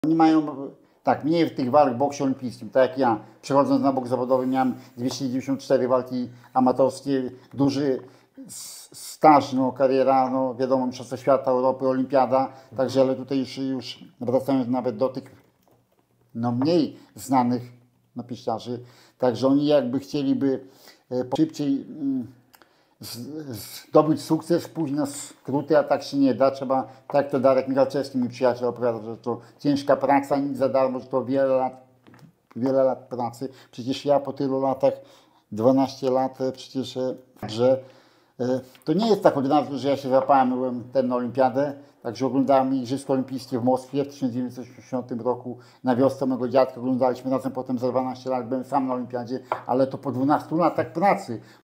Oni mają tak, mniej tych walk w boksie olimpijskim, tak jak ja. Przechodząc na bok zawodowy miałem 294 walki amatorskie, duży staż, no, kariera, no, wiadomo, mistrzostwo świata, Europy, olimpiada, także, ale tutaj już wracając nawet do tych no, mniej znanych no, piłkarzy, także oni jakby chcieliby szybciej zdobyć sukces, pójść na skróty, a tak się nie da. Trzeba, tak jak to Darek Michalczewski, mój przyjaciel, opowiadał, że to ciężka praca, nic za darmo, że to wiele lat pracy. Przecież ja po tylu latach, 12 lat, przecież, że to nie jest tak od razu, że ja się złapałem, byłem ten na olimpiadę, także oglądałem Igrzyska Olimpijskie w Moskwie w 1980 roku, na wiosce mego dziadka, oglądaliśmy razem, potem za 12 lat byłem sam na olimpiadzie, ale to po 12 latach pracy,